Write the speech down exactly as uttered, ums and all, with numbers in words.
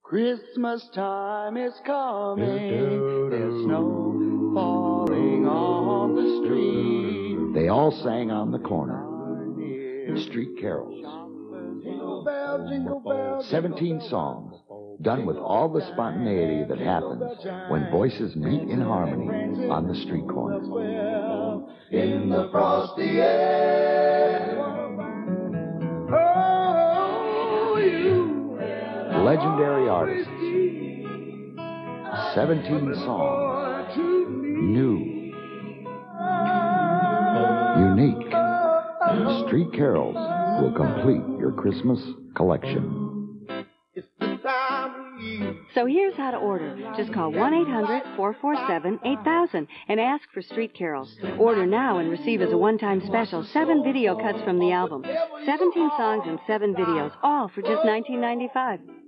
Christmas time is coming. There's snow falling on the street. They all sang on the corner. Street carols. Jingle bell, jingle bell, Seventeen songs, done with all the spontaneity that happens when voices meet in harmony on the street corner. In the frosty air. Oh, you. Legendary artists. Seventeen songs. New. Unique. Street carols will complete your Christmas collection. So here's how to order. Just call one eight hundred, four four seven, eight thousand and ask for Street Carols. Order now and receive as a one-time special seven video cuts from the album. seventeen songs and seven videos, all for just nineteen ninety-five.